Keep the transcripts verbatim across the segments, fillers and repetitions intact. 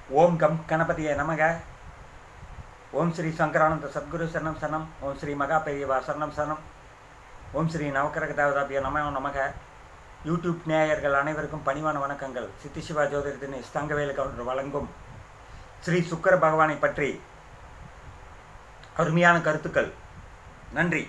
ஓம் come கணபதியே நமக. ஓம் ஸ்ரீ சங்கரானந்த சத்குரு சரணம் சரணம். ஓம் ஸ்ரீ மகா பெரியவா சரணம் சரணம். ஓம் ஸ்ரீ நவக்கரக தேவதாபிய நம நமக. யூடியூப் நேயர்கள் அனைவருக்கும் பணிவான வணக்கங்கள். சித்தி சிவா ஜோதிடத்தின் ஸ்தங்கவேலு கவுண்டர் வழங்கும் ஸ்ரீ சுக்கர பகவானை பற்றி அருமையான கருத்துக்கள். நன்றி.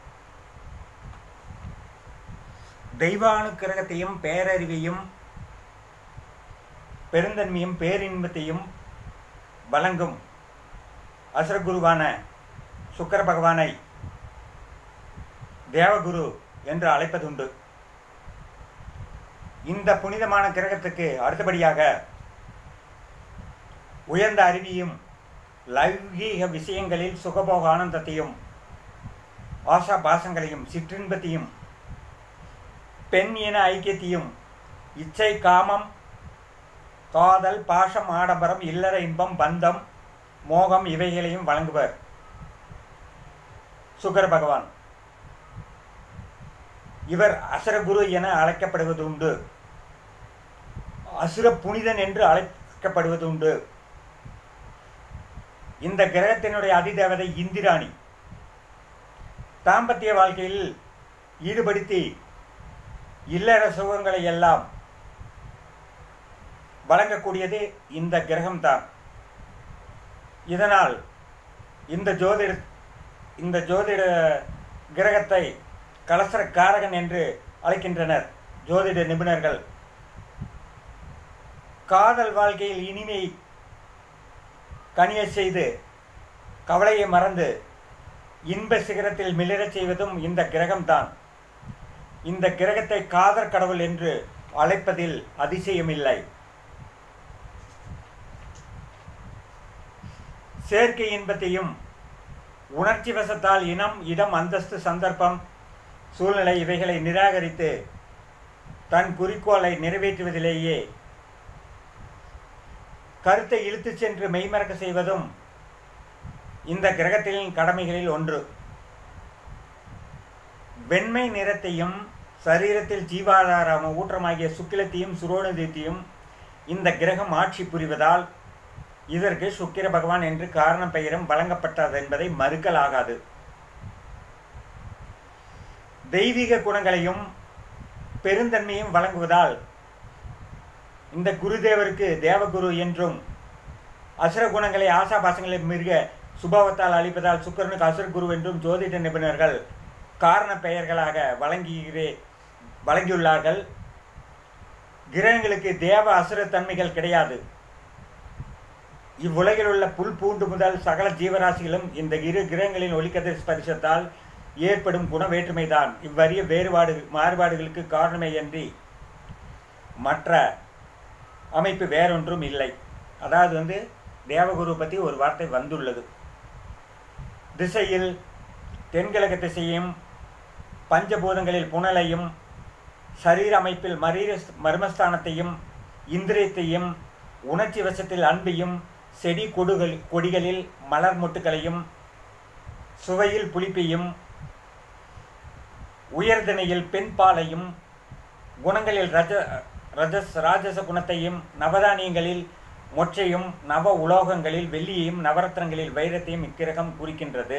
தெய்வானுக்கிரகத்தையும் பேரறிவையும் பெருந்தன்மையும் பேரின்பத்தையும் வழங்கும் அசுரகுருவான சுக்கர பகவானை தேவகுரு என்று அழைப்பதுண்டு. இந்த புனிதமான கிரகத்துக்கு அடுத்தபடியாக உயர்ந்த அறிவியும் லௌகீக விஷயங்களில் சுகபோக ஆனந்தத்தையும் ஆசா பாசங்களையும் சிற்றின்பத்தையும் பெண் இன ஐக்கியத்தையும் இச்சை காமம் காதல் பாசம் ஆடம்பரம் இல்லற இன்பம் பந்தம் மோகம் இவைகளையும் வழங்குவர் சுக்கர பகவான். இவர் அசுரகுரு என அழைக்கப்படுவது உண்டு. அசுர புனிதன் என்று அழைக்கப்படுவது உண்டு. இந்த கிரகத்தினுடைய அதிதேவதை இந்திராணி. தாம்பத்திய வாழ்க்கையில் ஈடுபடுத்தி இல்லற சுகங்களை எல்லாம் வழங்கக்கூடியது இந்த கிரகம்தான். இதனால் இந்த ஜோதிட இந்த ஜோதிட கிரகத்தை கலசர காரகன் என்று அழைக்கின்றனர் ஜோதிட நிபுணர்கள். காதல் வாழ்க்கையில் இனிமை கனிய செய்து கவலையை மறந்து இன்ப சிகரத்தில் மிளிரச் செய்வதும் இந்த கிரகம்தான். இந்த கிரகத்தை காதல் கடவுள் என்று அழைப்பதில் அதிசயமில்லை. செயற்கை இன்பத்தையும் உணர்ச்சி வசத்தால் இனம் இடம் அந்தஸ்து சந்தர்ப்பம் சூழ்நிலை இவைகளை நிராகரித்து தன் குறிக்கோளை நிறைவேற்றுவதிலேயே கருத்தை இழுத்து சென்று மெய்மறக்க செய்வதும் இந்த கிரகத்தின் கடமைகளில் ஒன்று. வெண்மை நிறத்தையும் சரீரத்தில் ஜீவாதார ஊற்றமாகிய சுக்கிலத்தையும் சுரோணதத்தையும் இந்த கிரகம் ஆட்சி புரிவதால் இதற்கு சுக்கிர பகவான் என்று காரண பெயரும் வழங்கப்பட்டது என்பதை மறுக்கலாகாது. தெய்வீக குணங்களையும் பெருந்தன்மையும் வழங்குவதால் இந்த குருதேவருக்கு தேவகுரு என்றும், அசுர குணங்களை ஆசாபாசங்களை மிருக சுபாவத்தால் அளிப்பதால் சுக்கரனுக்கு அசுர குரு என்றும் ஜோதிட நிபுணர்கள் காரண பெயர்களாக வழங்குகிறே வழங்கியுள்ளார்கள். கிரகங்களுக்கு தேவ அசுர தன்மைகள் கிடையாது. இவ்வுலகில் உள்ள புல் பூண்டு முதல் சகல ஜீவராசிகளும் இந்த இரு கிரகங்களின் ஒளிக்கதிர் ஸ்பரிசத்தால் ஏற்படும் குண வேற்றுமைதான் இவ்வறிய வேறுபாடு மாறுபாடுகளுக்கு காரணமே அன்றி மற்ற அமைப்பு வேறொன்றும் இல்லை. அதாவது வந்து தேவகுரு பற்றி ஒரு வார்த்தை வந்துள்ளது. திசையில் தென்கிழக்கு திசையும் பஞ்சபூதங்களில் புனலையும் சரீர அமைப்பில் மரீர மர்மஸ்தானத்தையும் இந்திரியத்தையும் உணர்ச்சி வசத்தில் அன்பையும் செடி கொடுகள் கொடிகளில் மலர் மொட்டுகளையும் சுவையில் புளிப்பையும் உயர்திணையில் பெண் பாலையும் குணங்களில் ரஜ ரஜஸ் ராஜச குணத்தையும் நவதானியங்களில் மொற்றையும் நவ உலோகங்களில் வெள்ளியையும் நவரத்னங்களில் வைரத்தையும் இக்கிரகம் குறிக்கின்றது.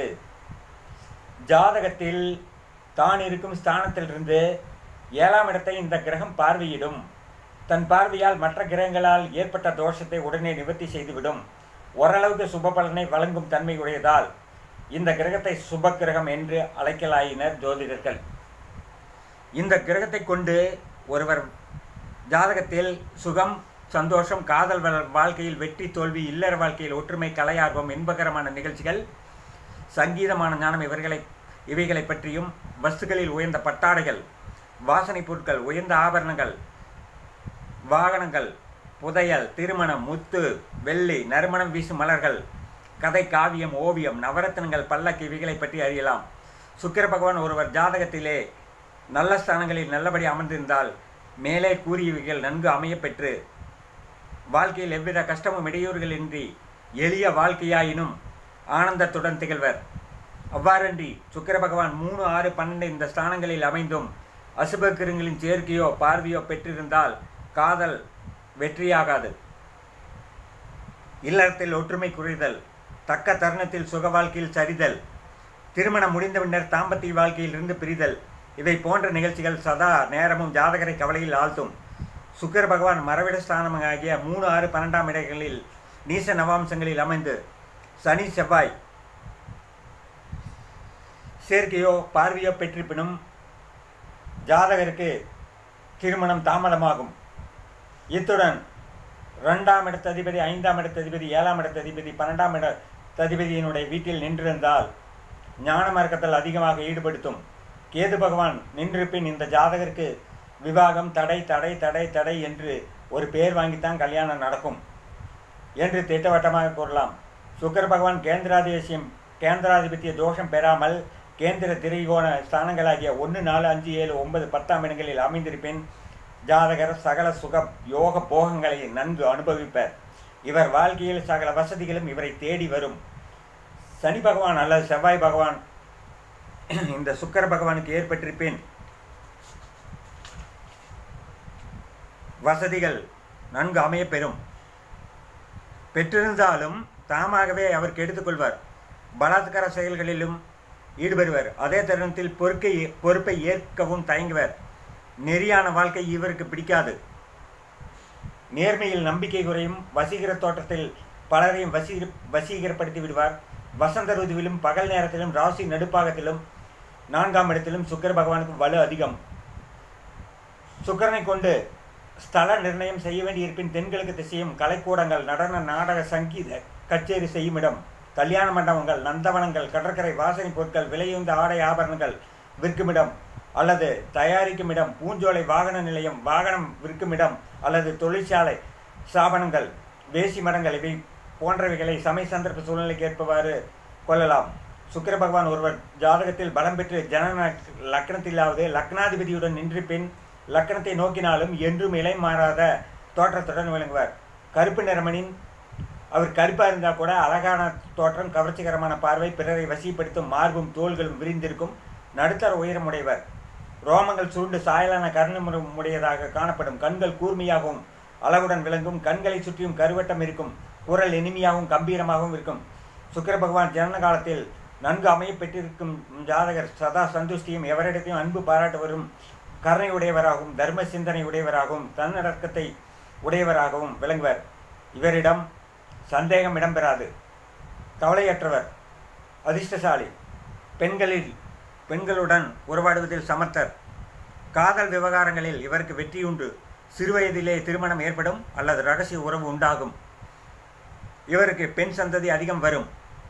ஜாதகத்தில் தான் இருக்கும் ஸ்தானத்திலிருந்து ஏழாம் இடத்தை இந்த கிரகம் பார்வையிடும். தன் பார்வையால் மற்ற கிரகங்களால் ஏற்பட்ட தோஷத்தை உடனே நிவர்த்தி செய்துவிடும். ஓரளவுக்கு சுப பலனை வழங்கும் தன்மையுடையதால் இந்த கிரகத்தை சுப கிரகம் என்று அழைக்கலாயினர் ஜோதிடர்கள். இந்த கிரகத்தை கொண்டு ஒருவர் ஜாதகத்தில் சுகம் சந்தோஷம் காதல் வாழ்க்கையில் வெற்றி தோல்வி இல்லற வாழ்க்கையில் ஒற்றுமை கலையார்வம் இன்பகரமான நிகழ்ச்சிகள் சங்கீதமான ஞானம் இவர்களை இவைகளை பற்றியும் வஸ்துக்களில் உயர்ந்த பட்டாடைகள் வாசனை பொருட்கள் உயர்ந்த ஆபரணங்கள் வாகனங்கள் புதையல் திருமணம் முத்து வெள்ளி நறுமணம் வீசும் மலர்கள் கதை காவியம் ஓவியம் நவரத்னங்கள் பல்லக்கு இவைகளை பற்றி அறியலாம். சுக்கிர பகவான் ஒருவர் ஜாதகத்திலே நல்ல ஸ்தானங்களில் நல்லபடி அமர்ந்திருந்தால் மேலே கூறியவைகள் நன்கு அமைய பெற்று வாழ்க்கையில் எவ்வித கஷ்டமும் இடையூறுகளின்றி எளிய வாழ்க்கையாயினும் ஆனந்தத்துடன் திகழ்வர். அவ்வாறன்றி சுக்கிர பகவான் மூணு ஆறு பன்னெண்டு இந்த ஸ்தானங்களில் அமைந்தும் அசுப கிரகங்களின் சேர்க்கையோ பார்வையோ பெற்றிருந்தால் காதல் வெற்றியாகாது. இல்லறத்தில் ஒற்றுமை குறைதல், தக்க தருணத்தில் சுக வாழ்க்கையில் சரிதல், திருமணம் முடிந்த பின்னர் தாம்பத்திய வாழ்க்கையில் இருந்து பிரிதல், இவை போன்ற நிகழ்ச்சிகள் சதா நேரமும் ஜாதகரை கவலையில் ஆழ்த்தும். சுக்கிர பகவான் மறைவிட ஸ்தானமாகிய மூணு ஆறு பன்னெண்டாம் இடங்களில் நீச நவாம்சங்களில் அமைந்து சனி செவ்வாய் சேர்க்கையோ பார்வையோ பெற்றிருப்பினும் ஜாதகருக்கு திருமணம் தாமதமாகும். இத்துடன் ரெண்டாம் இடத்த அதிபதி, ஐந்தாம் இடத்த அதிபதி, ஏழாம் இடத்த அதிபதி, பன்னெண்டாம் இட அதிபதியினுடைய வீட்டில் நின்றிருந்தால் ஞான மார்க்கத்தில் அதிகமாக ஈடுபடுத்தும். கேது பகவான் நின்றிருப்பின் இந்த ஜாதகருக்கு விவாகம் தடை தடை தடை தடை என்று ஒரு பேர் வாங்கித்தான் கல்யாணம் நடக்கும் என்று திட்டவட்டமாக கூறலாம். சுக்கிர பகவான் கேந்திராதிபத்தியம் கேந்திராதிபத்திய தோஷம் பெறாமல் கேந்திர திரிகோண ஸ்தானங்களாகிய ஒன்று நாலு அஞ்சு ஏழு ஒன்பது பத்தாம் இடங்களில் அமைந்திருப்பின் ஜாதகர் சகல சுக யோக போகங்களை நன்கு அனுபவிப்பர். இவர் வாழ்க்கையில் சகல வசதிகளும் இவரை தேடி வரும். சனி பகவான் அல்லது செவ்வாய் பகவான் இந்த சுக்கிர பகவானுக்கு ஏற்பட்டிருப்பின் வசதிகள் நன்கு அமைய பெறும். பெற்றிருந்தாலும் தாமாகவே அவர் கெடுத்துக்கொள்வார். பலாத்கார செயல்களிலும் ஈடுபடுவர். அதே தருணத்தில் பொறுக்கை பொறுப்பை ஏற்கவும் தயங்குவர். நெறியான வாழ்க்கை இவருக்கு பிடிக்காது. நேர்மையில் நம்பிக்கை குறையும். வசீகர தோற்றத்தில் பலரையும் வசீகர வசீகரப்படுத்தி விடுவார். வசந்த ருதுவிலும் பகல் நேரத்திலும் ராசி நடுப்பாகத்திலும் நான்காம் இடத்திலும் சுக்கிர பகவானுக்கு வலு அதிகம். சுக்கிரனை கொண்டு ஸ்தல நிர்ணயம் செய்ய வேண்டியிருப்பின் தென்கிழக்கு திசையும் கலைக்கூடங்கள், நடன, நாடக, சங்கீத கச்சேரி செய்யும் இடம், கல்யாண மண்டபங்கள், நந்தவனங்கள், கடற்கரை வாசனை பொருட்கள், விலையுந்த ஆடை ஆபரணங்கள் விற்கும் இடம் அல்லது தயாரிக்கும் இடம், பூஞ்சோலை வாகன நிலையம், வாகனம் விற்கும் இடம் அல்லது தொழிற்சாலை ஸ்தாபனங்கள், வேசி மடங்கள் இவை போன்றவைகளை சமய சந்தர்ப்ப சூழ்நிலைக்கு ஏற்பவாறு கொள்ளலாம். சுக்கிர பகவான் ஒருவர் ஜாதகத்தில் பலம் பெற்று ஜன லக்னத்திலாவது லக்னாதிபதியுடன் நின்று பின் லக்கணத்தை நோக்கினாலும் என்றும் இலை மாறாத தோற்றத்துடன் விளங்குவார். கருப்பு நிறமனின் அவர் கருப்பாக இருந்தால் கூட அழகான தோற்றம், கவர்ச்சிகரமான பார்வை, பிறரை வசிப்படுத்தும் மார்பும் தோள்களும் விரிந்திருக்கும். நடுத்தர உயரமுடையவர். ரோமங்கள் சுருண்டு சாயலான கருணமுடையதாக காணப்படும். கண்கள் கூர்மையாகவும் அழகுடன் விளங்கும். கண்களை சுற்றியும் கருவட்டம் இருக்கும். குரல் இனிமையாகவும் கம்பீரமாகவும் இருக்கும். சுக்கிர பகவான் ஜனன காலத்தில் நன்கு அமைய பெற்றிருக்கும் ஜாதகர் சதா சந்துஷ்டியும் எவரிடத்தையும் அன்பு பாராட்டுவரும், கருணை உடையவராகவும் தர்ம சிந்தனை உடையவராகவும் தன்னடக்கத்தை உடையவராகவும் விளங்குவர். இவரிடம் சந்தேகம் இடம்பெறாது. கவலையற்றவர், அதிர்ஷ்டசாலி, பெண்களில் பெண்களுடன் உறவாடுவதில் சமர்த்தர். காதல் விவகாரங்களில் இவருக்கு வெற்றியுண்டு. சிறுவயதிலே திருமணம் ஏற்படும் அல்லது இரகசிய உறவு உண்டாகும். இவருக்கு பெண் சந்ததி அதிகம் வரும்.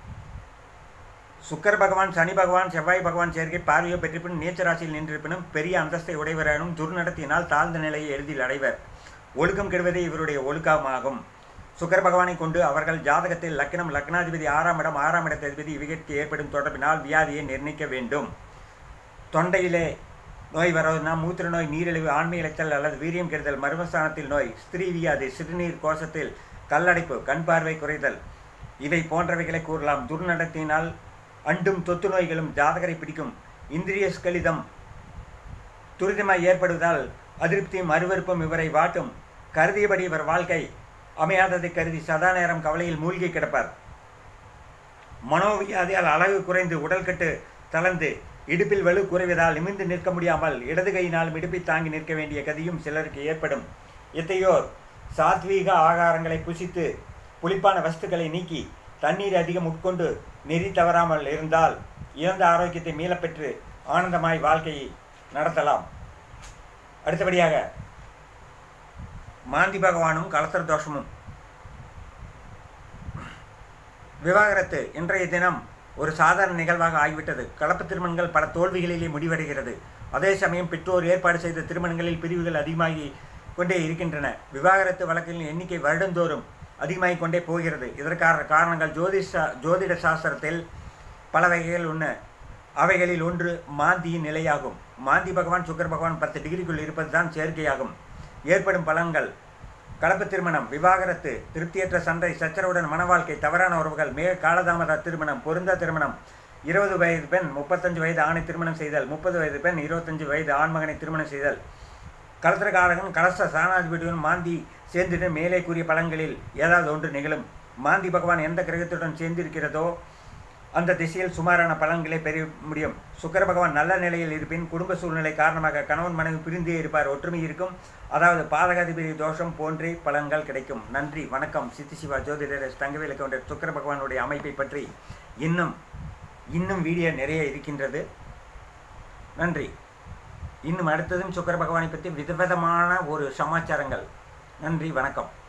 சுக்கிர பகவான், சனி பகவான், செவ்வாய் பகவான் சேர்க்கை பார்வையோ பெற்றிருப்பினும் நீச்சராசியில் நின்றிருப்பினும் பெரிய அந்தஸ்தை உடையவரானும் துர்நடத்தினால் தாழ்ந்த நிலையை எளிதில் அடைவர். ஒழுக்கம் கெடுவதே இவருடைய ஒழுக்கமாகும். சுக்கிர பகவானை கொண்டு அவர்கள் ஜாதகத்தில் லக்னம், லக்னாதிபதி, ஆறாம் இடம், ஆறாம் இடத்த அதிபதி இவைக்கு ஏற்படும் தொடர்பினால் வியாதியை நிர்ணயிக்க வேண்டும். தொண்டையிலே நோய் வருவதுனா மூத்திர நோய், நீரிழிவு, ஆண்மை இழைத்தல் அல்லது வீரியம் கெடுதல், மர்மஸ்தானத்தில் நோய், ஸ்திரீ வியாதி, சிறுநீர் கோஷத்தில் கல்லடைப்பு, கண் பார்வை குறைதல் இவை போன்றவைகளை கூறலாம். துர்நடத்தினால் அண்டும் தொத்து நோய்களும் ஜாதகரை பிடிக்கும். இந்திரிய ஸ்கலிதம் துரிதமாய் ஏற்படுவதால் அதிருப்தியும் அருவருப்பும் இவரை வாட்டும். கருதியபடி இவர் வாழ்க்கை அமையாததை கருதி சதா நேரம் கவலையில் மூழ்கி கிடப்பார். மனோவியாதியால் அழகு குறைந்து உடல் கட்டு தளர்ந்து இடுப்பில் வலு குறைவதால் நிமிர்ந்து நிற்க முடியாமல் இடது கையினாலும் இடுப்பை தாங்கி நிற்க வேண்டிய கதியும் சிலருக்கு ஏற்படும். இத்தையோர் சாத்வீக ஆகாரங்களை புசித்து புளிப்பான வஸ்துக்களை நீக்கி தண்ணீர் அதிகம் உட்கொண்டு நெறி தவறாமல் இருந்தால் இழந்த ஆரோக்கியத்தை மீளப்பெற்று ஆனந்தமாய் வாழ்க்கையை நடத்தலாம். அடுத்தபடியாக மாந்தி பகவானும் கலத்திர தோஷமும். விவாகரத்து இன்றைய தினம் ஒரு சாதாரண நிகழ்வாக ஆகிவிட்டது. கலப்பு திருமணங்கள் பல தோல்விகளிலே முடிவடைகிறது. அதே சமயம் பெற்றோர் ஏற்பாடு செய்த திருமணங்களில் பிரிவுகள் அதிகமாகி கொண்டே இருக்கின்றன. விவாகரத்து வழக்கின் எண்ணிக்கை வருடந்தோறும் அதிகமாகிக் கொண்டே போகிறது. இதற்கான காரணங்கள் ஜோதிஷ ஜோதிட சாஸ்திரத்தில் பல வகைகள் உள்ள அவைகளில் ஒன்று மாந்தியின் நிலையாகும். மாந்தி பகவான் சுக்கிர பகவான் பத்து டிகிரிக்குள் இருப்பது தான் சேர்க்கையாகும். ஏற்படும் பலன்கள்: கலப்பு திருமணம், விவாகரத்து, திருப்தியற்ற சண்டை, சச்சரவுடன் மன வாழ்க்கை, தவறான உறவுகள், மிக காலதாமத திருமணம், பொருந்த திருமணம், இருபது வயது பெண் முப்பத்தஞ்சு வயது ஆணை திருமணம் செய்தல், முப்பது வயது பெண் இருபத்தஞ்சு வயது ஆண்மகனை திருமணம் செய்தல். கலத்திரகாரகன் கலச சாணாதிபதியுடன் மாந்தி சேர்ந்துட்டு மேலே கூறிய பலன்களில் ஏதாவது ஒன்று நிகழும். மாந்தி பகவான் எந்த கிரகத்துடன் சேர்ந்திருக்கிறதோ அந்த திசையில் சுமாரான பலன்களை பெற முடியும். சுக்கிர பகவான் நல்ல நிலையில் இருப்பின் குடும்ப சூழ்நிலை காரணமாக கணவன் மனைவி பிரிந்தே இருப்பார். ஒற்றுமை இருக்கும். அதாவது பாதகாதிபதி தோஷம் போன்றே பலன்கள் கிடைக்கும். நன்றி, வணக்கம். சித்தி சிவா ஜோதிடர் தங்கவேலு கவுண்டர். சுக்கிர பகவானுடைய அமைப்பை பற்றி இன்னும் இன்னும் வீடியோ நிறைய இருக்கின்றது. நன்றி. இன்னும் அடுத்ததும் சுக்கிர பகவானை பற்றி விதவிதமான ஒரு சமாச்சாரங்கள். நன்றி, வணக்கம்.